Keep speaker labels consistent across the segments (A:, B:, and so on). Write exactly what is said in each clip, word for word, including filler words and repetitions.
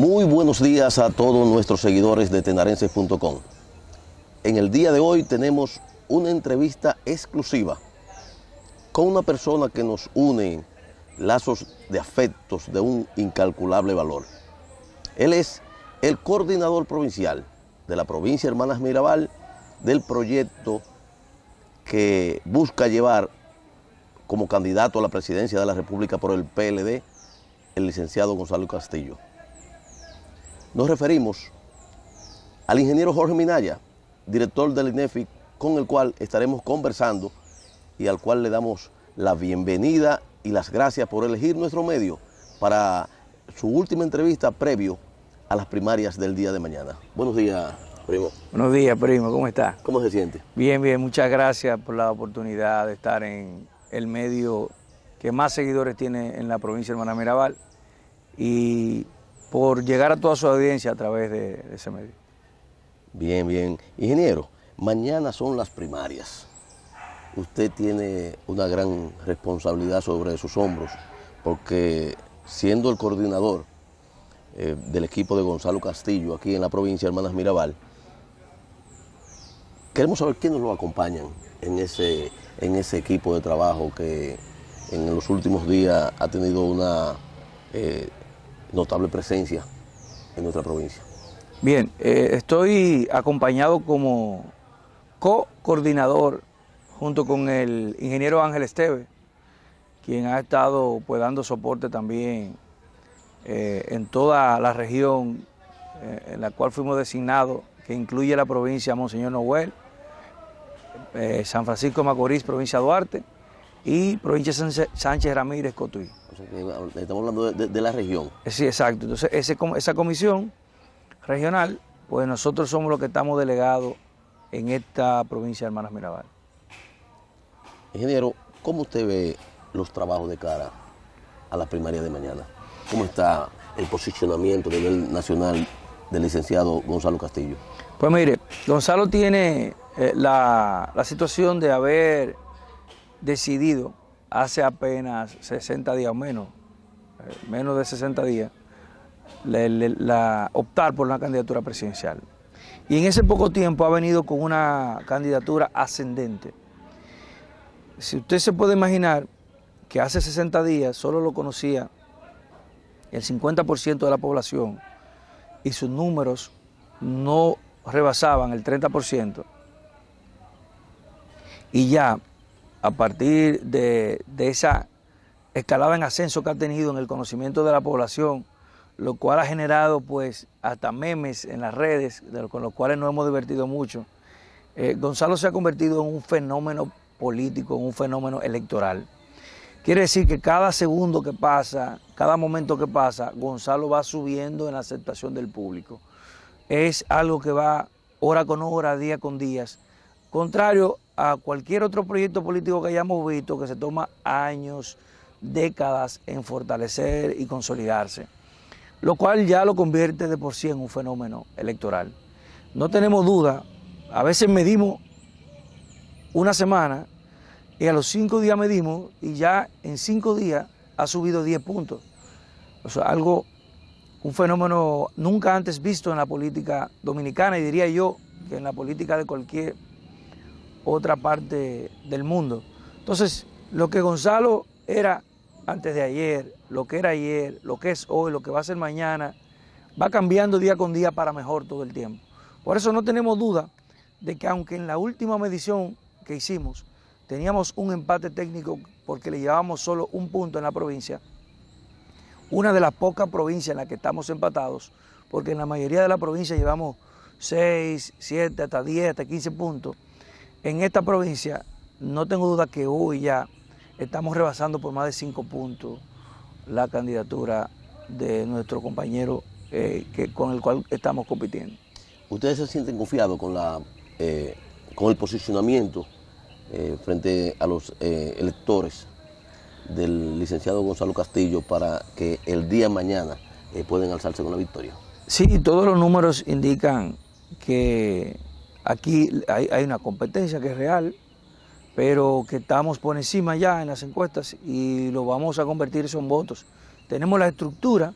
A: Muy buenos días a todos nuestros seguidores de tenarenses punto com. En el día de hoy tenemos una entrevista exclusiva con una persona que nos une lazos de afectos de un incalculable valor. Él es el coordinador provincial de la provincia Hermanas Mirabal del proyecto que busca llevar como candidato a la presidencia de la República por el P L D, el licenciado Gonzalo Castillo. Nos referimos al ingeniero Jorge Minaya, director del INEFI, con el cual estaremos conversando y al cual le damos la bienvenida y las gracias por elegir nuestro medio para su última entrevista previo a las primarias del día de mañana. Buenos días, primo.
B: Buenos días, primo. ¿Cómo está?
A: ¿Cómo se siente?
B: Bien, bien. Muchas gracias por la oportunidad de estar en el medio que más seguidores tiene en la provincia de Hermanas Mirabal y por llegar a toda su audiencia a través de, de ese medio.
A: Bien, bien. Ingeniero, mañana son las primarias. Usted tiene una gran responsabilidad sobre sus hombros, porque siendo el coordinador eh, del equipo de Gonzalo Castillo aquí en la provincia de Hermanas Mirabal, queremos saber quiénes lo acompañan en ese, en ese equipo de trabajo que en los últimos días ha tenido una eh, notable presencia en nuestra provincia.
B: Bien, eh, estoy acompañado como co-coordinador junto con el ingeniero Ángel Esteve, quien ha estado pues, dando soporte también eh, en toda la región eh, en la cual fuimos designados, que incluye la provincia Monseñor Noel, eh, San Francisco de Macorís, provincia de Duarte, y provincia Sánchez, Sánchez Ramírez, Cotuí.
A: O sea que estamos hablando de, de, de la región.
B: Sí, exacto. Entonces, ese, esa comisión regional, pues nosotros somos los que estamos delegados en esta provincia de Hermanas Mirabal.
A: Ingeniero, ¿cómo usted ve los trabajos de cara a la primaria de mañana? ¿Cómo está el posicionamiento a nivel nacional del licenciado Gonzalo Castillo?
B: Pues mire, Gonzalo tiene eh, la, la situación de haber decidido hace apenas sesenta días o menos, eh, menos de sesenta días, le, le, la, optar por una candidatura presidencial. Y en ese poco tiempo ha venido con una candidatura ascendente. Si usted se puede imaginar que hace sesenta días solo lo conocía el cincuenta por ciento de la población y sus números no rebasaban el treinta por ciento, y ya a partir de, de esa escalada en ascenso que ha tenido en el conocimiento de la población, lo cual ha generado pues hasta memes en las redes, de lo, con los cuales nos hemos divertido mucho, eh, Gonzalo se ha convertido en un fenómeno político, en un fenómeno electoral. Quiere decir que cada segundo que pasa, cada momento que pasa, Gonzalo va subiendo en la aceptación del público. Es algo que va hora con hora, día con día, contrario a cualquier otro proyecto político que hayamos visto, que se toma años, décadas en fortalecer y consolidarse, lo cual ya lo convierte de por sí en un fenómeno electoral. No tenemos duda, a veces medimos una semana y a los cinco días medimos y ya en cinco días ha subido diez puntos. O sea, algo, un fenómeno nunca antes visto en la política dominicana y diría yo que en la política de cualquier otra parte del mundo. Entonces, lo que Gonzalo era antes de ayer, lo que era ayer, lo que es hoy, lo que va a ser mañana, va cambiando día con día para mejor todo el tiempo. Por eso no tenemos duda de que aunque en la última medición que hicimos teníamos un empate técnico porque le llevábamos solo un punto en la provincia, una de las pocas provincias en las que estamos empatados, porque en la mayoría de las provincias llevamos seis, siete, hasta diez, hasta quince puntos. En esta provincia no tengo duda que hoy ya estamos rebasando por más de cinco puntos la candidatura de nuestro compañero eh, que, con el cual estamos compitiendo.
A: ¿Ustedes se sienten confiados con, la, eh, con el posicionamiento eh, frente a los eh, electores del licenciado Gonzalo Castillo para que el día de mañana eh, pueden alzarse con la victoria?
B: Sí, todos los números indican que aquí hay, hay una competencia que es real, pero que estamos por encima ya en las encuestas y lo vamos a convertir eso en votos. Tenemos la estructura,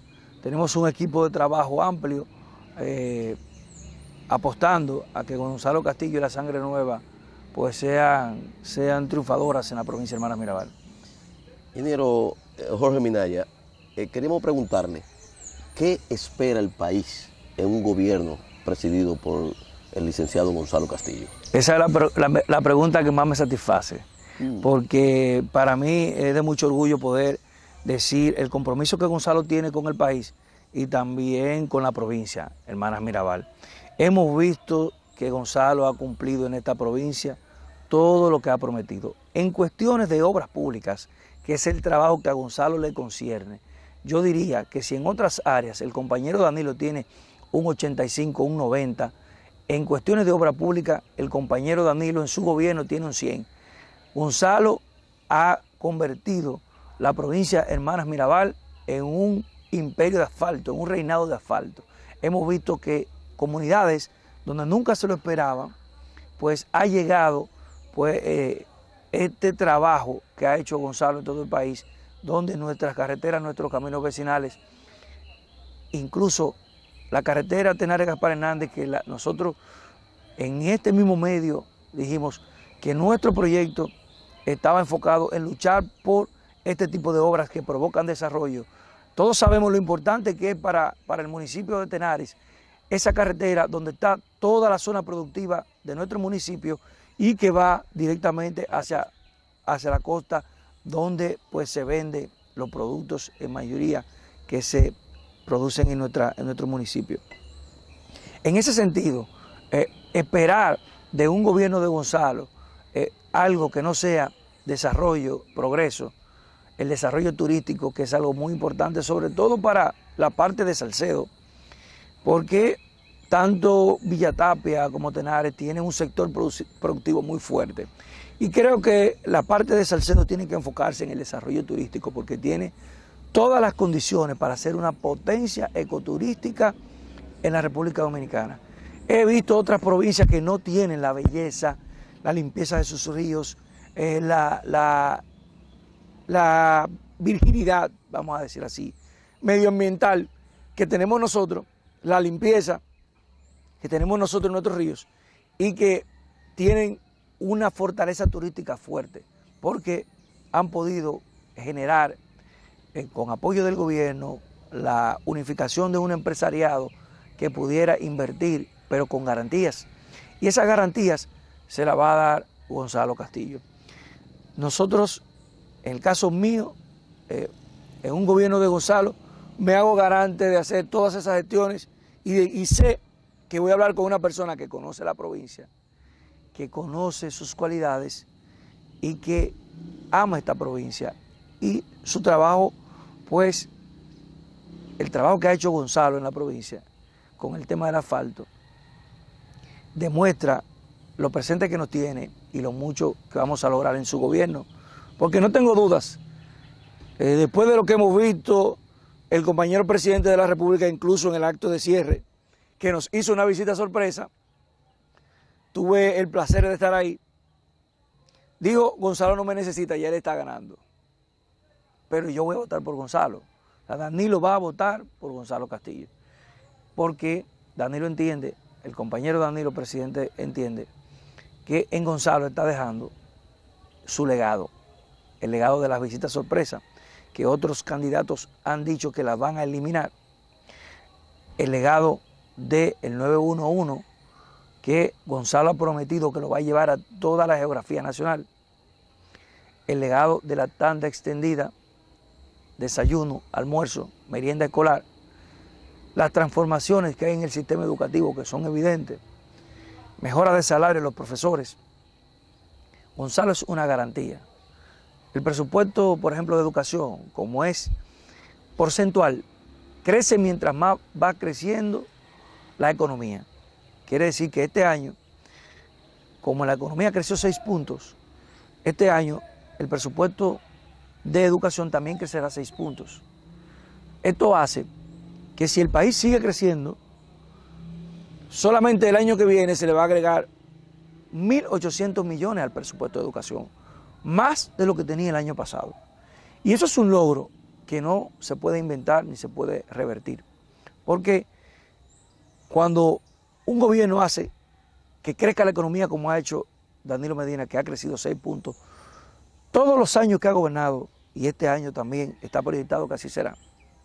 B: tenemos un equipo de trabajo amplio, eh, apostando a que Gonzalo Castillo y la Sangre Nueva pues sean, sean triunfadoras en la provincia de Hermanas Mirabal.
A: Ingeniero Jorge Minaya, eh, queremos preguntarle, ¿qué espera el país en un gobierno presidido por el licenciado Gonzalo Castillo?
B: Esa es la, la, la pregunta que más me satisface, mm. porque para mí es de mucho orgullo poder decir el compromiso que Gonzalo tiene con el país y también con la provincia, Hermanas Mirabal. Hemos visto que Gonzalo ha cumplido en esta provincia todo lo que ha prometido. En cuestiones de obras públicas, que es el trabajo que a Gonzalo le concierne, yo diría que si en otras áreas el compañero Danilo tiene un ochenta y cinco, un noventa, en cuestiones de obra pública el compañero Danilo en su gobierno tiene un cien. Gonzalo ha convertido la provincia Hermanas Mirabal en un imperio de asfalto, en un reinado de asfalto. Hemos visto que comunidades donde nunca se lo esperaban, pues ha llegado pues, eh, este trabajo que ha hecho Gonzalo en todo el país, donde nuestras carreteras, nuestros caminos vecinales, incluso la carretera Tenares Gaspar Hernández, que la, nosotros en este mismo medio dijimos que nuestro proyecto estaba enfocado en luchar por este tipo de obras que provocan desarrollo. Todos sabemos lo importante que es para, para el municipio de Tenares esa carretera donde está toda la zona productiva de nuestro municipio y que va directamente hacia, hacia la costa donde pues se venden los productos en mayoría que se producen en, nuestra, en nuestro municipio. En ese sentido, eh, esperar de un gobierno de Gonzalo eh, algo que no sea desarrollo, progreso, el desarrollo turístico, que es algo muy importante, sobre todo para la parte de Salcedo, porque tanto Villa Tapia como Tenares tienen un sector productivo muy fuerte. Y creo que la parte de Salcedo tiene que enfocarse en el desarrollo turístico, porque tiene todas las condiciones para ser una potencia ecoturística en la República Dominicana. He visto otras provincias que no tienen la belleza, la limpieza de sus ríos, eh, la, la, la virginidad, vamos a decir así, medioambiental que tenemos nosotros, la limpieza que tenemos nosotros en nuestros ríos y que tienen una fortaleza turística fuerte porque han podido generar eh, con apoyo del gobierno la unificación de un empresariado que pudiera invertir pero con garantías, y esas garantías se las va a dar Gonzalo Castillo. Nosotros, en el caso mío, eh, en un gobierno de Gonzalo, me hago garante de hacer todas esas gestiones y, de, y sé que voy a hablar con una persona que conoce la provincia, que conoce sus cualidades y que ama esta provincia. Y su trabajo, pues, el trabajo que ha hecho Gonzalo en la provincia con el tema del asfalto, demuestra lo presente que nos tiene y lo mucho que vamos a lograr en su gobierno. Porque no tengo dudas, eh, después de lo que hemos visto, el compañero presidente de la República, incluso en el acto de cierre, que nos hizo una visita sorpresa, tuve el placer de estar ahí, dijo, Gonzalo no me necesita, ya él está ganando. Pero yo voy a votar por Gonzalo. O sea, Danilo va a votar por Gonzalo Castillo. Porque Danilo entiende, el compañero Danilo, presidente, entiende que en Gonzalo está dejando su legado, el legado de las visitas sorpresa, que otros candidatos han dicho que las van a eliminar, el legado del nueve uno uno, que Gonzalo ha prometido que lo va a llevar a toda la geografía nacional, el legado de la tanda extendida, desayuno, almuerzo, merienda escolar, las transformaciones que hay en el sistema educativo que son evidentes, mejora de salario de los profesores. Gonzalo es una garantía. El presupuesto, por ejemplo, de educación, como es porcentual, crece mientras más va creciendo la economía. Quiere decir que este año, como la economía creció seis puntos, este año el presupuesto de educación también crecerá seis puntos. Esto hace que si el país sigue creciendo, solamente el año que viene se le va a agregar mil ochocientos millones al presupuesto de educación, más de lo que tenía el año pasado. Y eso es un logro que no se puede inventar ni se puede revertir. Porque cuando un gobierno hace que crezca la economía como ha hecho Danilo Medina, que ha crecido seis puntos, todos los años que ha gobernado, y este año también está proyectado que así será,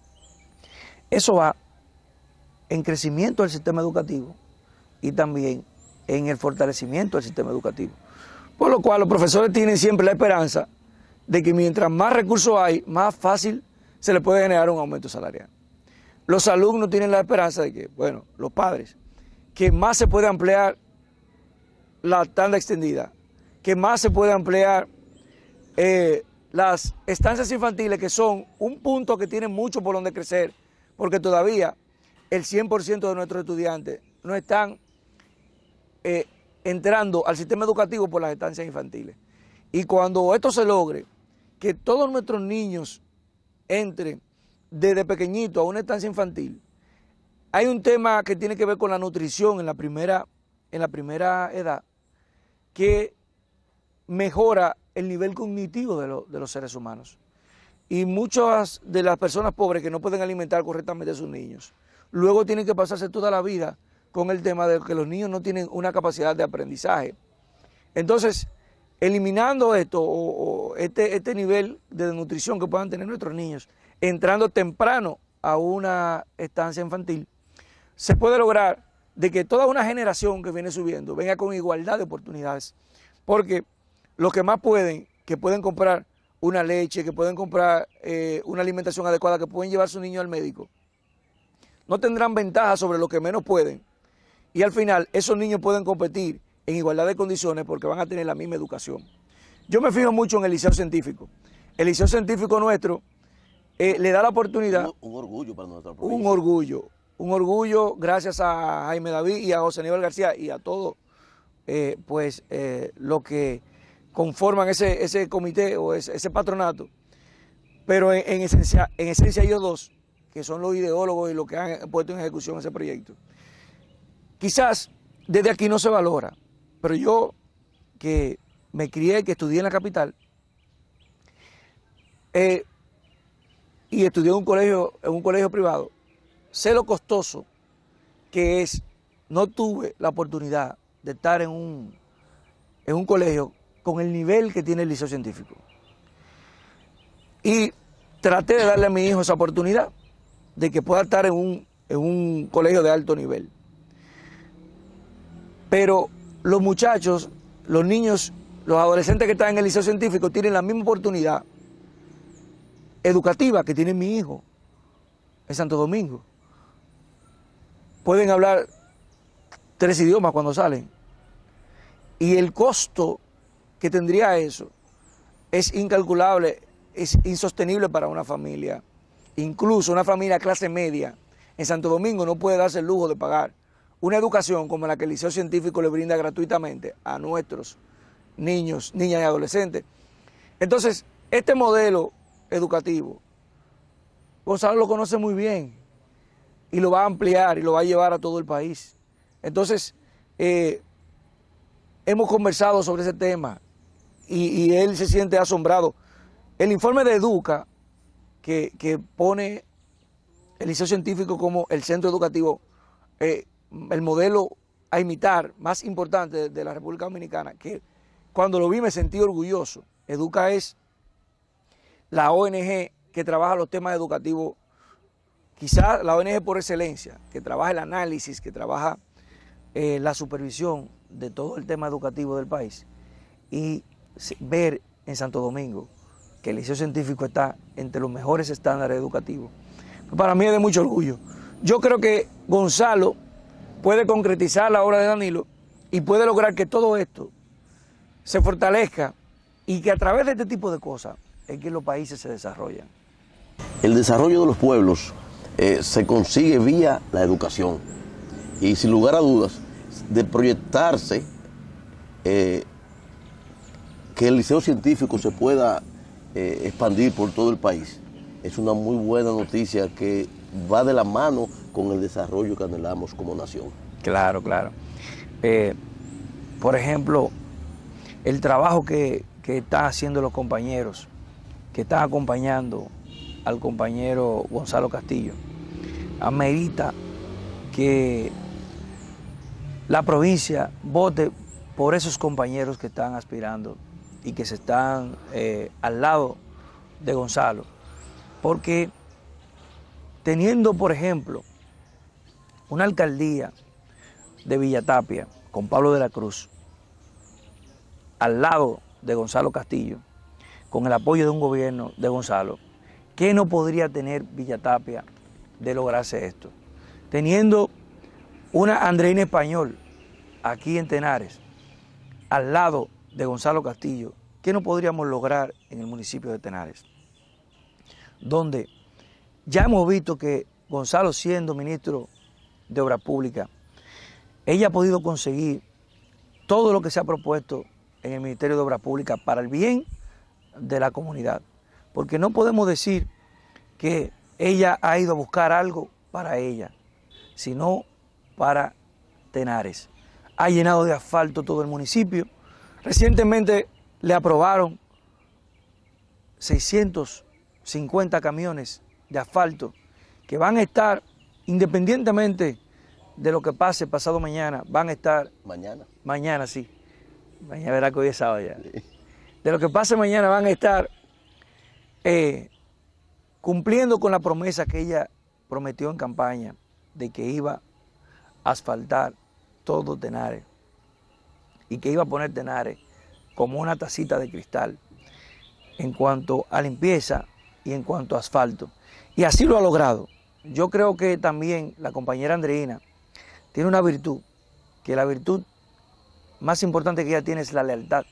B: eso va en crecimiento del sistema educativo y también en el fortalecimiento del sistema educativo. Por lo cual los profesores tienen siempre la esperanza de que mientras más recursos hay, más fácil se le puede generar un aumento salarial. Los alumnos tienen la esperanza de que, bueno, los padres, que más se puede ampliar la tanda extendida, que más se puede ampliar eh, las estancias infantiles, que son un punto que tiene mucho por donde crecer, porque todavía el cien por ciento de nuestros estudiantes no están eh, entrando al sistema educativo por las estancias infantiles. Y cuando esto se logre, que todos nuestros niños entren desde pequeñito a una estancia infantil, hay un tema que tiene que ver con la nutrición en la primera, en la primera edad, que mejora el nivel cognitivo de, lo, de los seres humanos. Y muchas de las personas pobres que no pueden alimentar correctamente a sus niños, luego tienen que pasarse toda la vida con el tema de que los niños no tienen una capacidad de aprendizaje. Entonces, eliminando esto, o, o este, este nivel de nutrición que puedan tener nuestros niños, entrando temprano a una estancia infantil, se puede lograr de que toda una generación que viene subiendo venga con igualdad de oportunidades. Porque los que más pueden, que pueden comprar una leche, que pueden comprar eh, una alimentación adecuada, que pueden llevar a su niño al médico, no tendrán ventaja sobre los que menos pueden. Y al final esos niños pueden competir en igualdad de condiciones porque van a tener la misma educación. Yo me fijo mucho en el liceo científico. El liceo científico nuestro eh, le da la oportunidad.
A: Un, un orgullo para nuestra provincia.
B: Un orgullo. Un orgullo gracias a Jaime David y a José Aníbal García y a todos eh, pues, eh, los que conforman ese, ese comité o ese, ese patronato. Pero en, en, esencia, en esencia ellos dos, que son los ideólogos y los que han puesto en ejecución ese proyecto. Quizás desde aquí no se valora, pero yo que me crié, que estudié en la capital, eh, y estudié en un colegio, en un colegio privado, sé lo costoso que es. No tuve la oportunidad de estar en un, en un colegio con el nivel que tiene el liceo científico. Y traté de darle a mi hijo esa oportunidad de que pueda estar en un, en un colegio de alto nivel. Pero los muchachos, los niños, los adolescentes que están en el liceo científico tienen la misma oportunidad educativa que tiene mi hijo en Santo Domingo. Pueden hablar tres idiomas cuando salen. Y el costo que tendría eso es incalculable, es insostenible para una familia. Incluso una familia clase media en Santo Domingo no puede darse el lujo de pagar una educación como la que el Liceo Científico le brinda gratuitamente a nuestros niños, niñas y adolescentes. Entonces, este modelo educativo, Gonzalo lo conoce muy bien y lo va a ampliar y lo va a llevar a todo el país. Entonces, eh, hemos conversado sobre ese tema y, y él se siente asombrado. El informe de Educa, que, que pone el Liceo Científico como el centro educativo, eh, el modelo a imitar más importante de, de la República Dominicana, que cuando lo vi me sentí orgulloso. Educa es la O N G que trabaja los temas educativos, quizás la O N G por excelencia, que trabaja el análisis, que trabaja eh, la supervisión de todo el tema educativo del país. Y ver en Santo Domingo que el Liceo Científico está entre los mejores estándares educativos, para mí es de mucho orgullo. Yo creo que Gonzalo puede concretizar la obra de Danilo y puede lograr que todo esto se fortalezca y que a través de este tipo de cosas es que los países se desarrollan.
A: El desarrollo de los pueblos eh, se consigue vía la educación y sin lugar a dudas de proyectarse eh, que el Liceo Científico se pueda eh, expandir por todo el país. Es una muy buena noticia que va de la mano con el desarrollo que anhelamos como nación.
B: Claro, claro. Eh, por ejemplo, el trabajo que, que están haciendo los compañeros, que están acompañando al compañero Gonzalo Castillo, amerita que la provincia vote por esos compañeros que están aspirando y que se están eh, al lado de Gonzalo. Porque teniendo, por ejemplo, una alcaldía de Villatapia con Pablo de la Cruz al lado de Gonzalo Castillo, con el apoyo de un gobierno de Gonzalo, ¿qué no podría tener Villatapia de lograrse esto? Teniendo una Andreina Español aquí en Tenares, al lado de Gonzalo Castillo, ¿qué no podríamos lograr en el municipio de Tenares? Donde ya hemos visto que Gonzalo, siendo ministro de Obras Públicas, ella ha podido conseguir todo lo que se ha propuesto en el Ministerio de Obras Públicas para el bien de la comunidad. Porque no podemos decir que ella ha ido a buscar algo para ella, sino para Tenares. Ha llenado de asfalto todo el municipio. Recientemente le aprobaron seiscientos cincuenta camiones de asfalto que van a estar, independientemente de lo que pase pasado mañana, van a estar...
A: Mañana.
B: Mañana, sí. Mañana verá que hoy es sábado ya. Sí. De lo que pase mañana van a estar eh, cumpliendo con la promesa que ella prometió en campaña de que iba a asfaltar todo Tenares y que iba a poner Tenares como una tacita de cristal en cuanto a limpieza y en cuanto a asfalto. Y así lo ha logrado. Yo creo que también la compañera Andreina tiene una virtud, que la virtud más importante que ella tiene es la lealtad.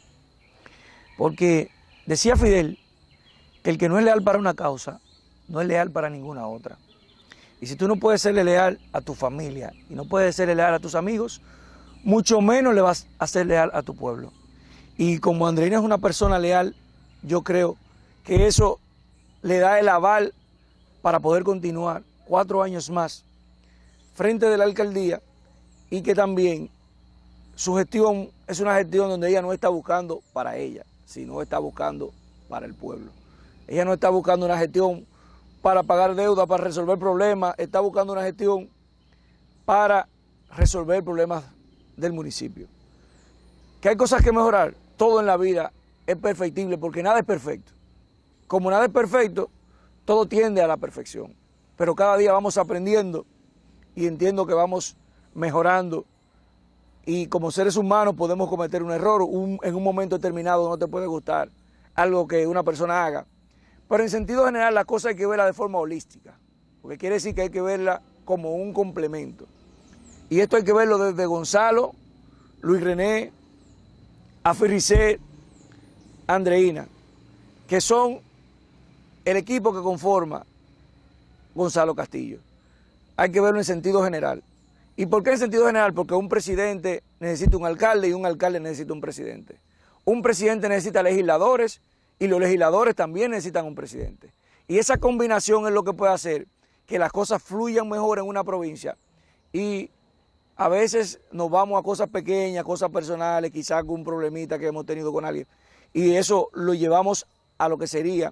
B: Porque decía Fidel que el que no es leal para una causa, no es leal para ninguna otra. Y si tú no puedes serle leal a tu familia y no puedes serle leal a tus amigos, mucho menos le vas a ser leal a tu pueblo. Y como Andreina es una persona leal, yo creo que eso le da el aval para poder continuar cuatro años más frente de la alcaldía, y que también su gestión es una gestión donde ella no está buscando para ella, sino está buscando para el pueblo. Ella no está buscando una gestión para pagar deuda, para resolver problemas, está buscando una gestión para resolver problemas del municipio. ¿Que hay cosas que mejorar? Todo en la vida es perfectible porque nada es perfecto. Como nada es perfecto, todo tiende a la perfección. Pero cada día vamos aprendiendo y entiendo que vamos mejorando, y como seres humanos podemos cometer un error, un, en un momento determinado no te puede gustar algo que una persona haga, pero en sentido general la cosa hay que verla de forma holística, porque quiere decir que hay que verla como un complemento, y esto hay que verlo desde Gonzalo, Luis René, Aferricé, Andreina, que son el equipo que conforma Gonzalo Castillo. Hay que verlo en sentido general. ¿Y por qué en sentido general? Porque un presidente necesita un alcalde y un alcalde necesita un presidente. Un presidente necesita legisladores y los legisladores también necesitan un presidente. Y esa combinación es lo que puede hacer que las cosas fluyan mejor en una provincia. Y a veces nos vamos a cosas pequeñas, cosas personales, quizás con un problemita que hemos tenido con alguien. Y eso lo llevamos a lo que sería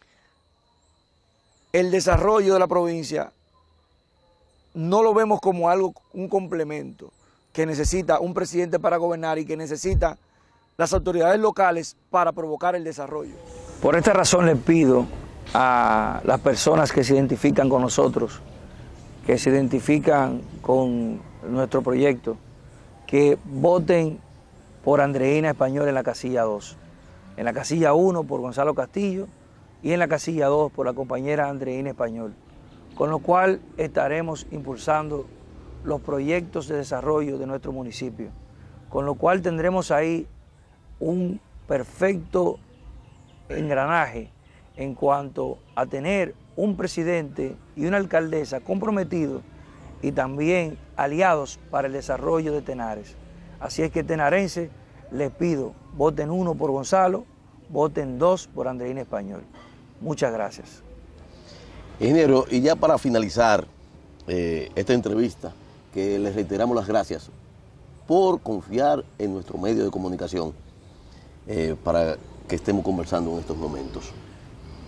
B: el desarrollo de la provincia. No lo vemos como algo, un complemento que necesita un presidente para gobernar y que necesita las autoridades locales para provocar el desarrollo. Por esta razón le pido a las personas que se identifican con nosotros, que se identifican con nuestro proyecto, que voten por Andreina Español en la casilla dos, en la casilla uno por Gonzalo Castillo y en la casilla dos por la compañera Andreina Español, con lo cual estaremos impulsando los proyectos de desarrollo de nuestro municipio, con lo cual tendremos ahí un perfecto engranaje en cuanto a tener un presidente y una alcaldesa comprometidos y también aliados para el desarrollo de Tenares. Así es que, tenarenses, les pido, voten uno por Gonzalo, voten dos por Andreina Español. Muchas gracias.
A: Ingeniero, y ya para finalizar eh, esta entrevista, que les reiteramos las gracias por confiar en nuestro medio de comunicación eh, para que estemos conversando en estos momentos.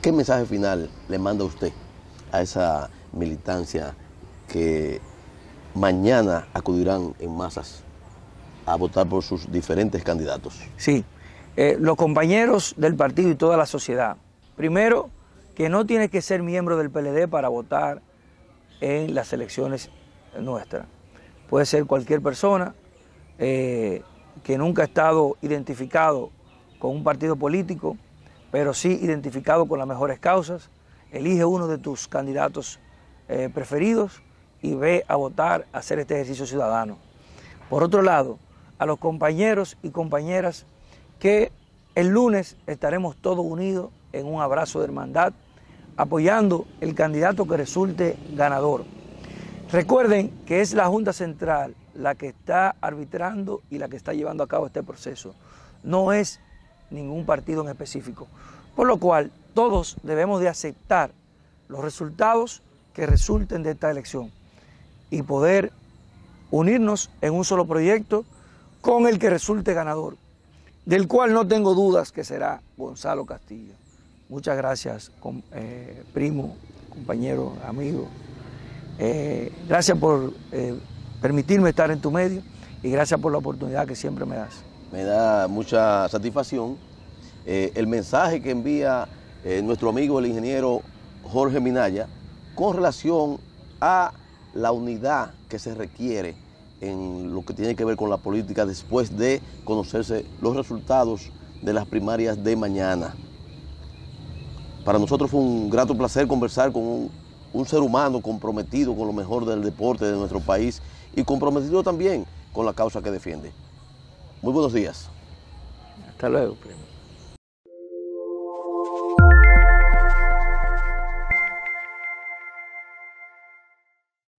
A: ¿qué mensaje final le manda usted a esa militancia que mañana acudirán en masas a votar por sus diferentes candidatos?
B: Sí, eh, los compañeros del partido y toda la sociedad. Primero, que no tiene que ser miembro del P L D para votar en las elecciones nuestras. Puede ser cualquier persona eh, que nunca ha estado identificado con un partido político, pero sí identificado con las mejores causas. Elige uno de tus candidatos eh, preferidos y ve a votar, a hacer este ejercicio ciudadano. Por otro lado, a los compañeros y compañeras que el lunes estaremos todos unidos en un abrazo de hermandad, apoyando el candidato que resulte ganador. Recuerden que es la Junta Central la que está arbitrando y la que está llevando a cabo este proceso. No es ningún partido en específico. Por lo cual, todos debemos de aceptar los resultados que resulten de esta elección y poder unirnos en un solo proyecto con el que resulte ganador, del cual no tengo dudas que será Gonzalo Castillo. Muchas gracias, eh, primo, compañero, amigo. Eh, gracias por eh, permitirme estar en tu medio y gracias por la oportunidad que siempre me das.
A: Me da mucha satisfacción eh, el mensaje que envía eh, nuestro amigo el ingeniero Jorge Minaya con relación a la unidad que se requiere en lo que tiene que ver con la política después de conocerse los resultados de las primarias de mañana. Para nosotros fue un grato placer conversar con un, un ser humano comprometido con lo mejor del deporte de nuestro país y comprometido también con la causa que defiende. Muy buenos días.
B: Hasta luego, primo.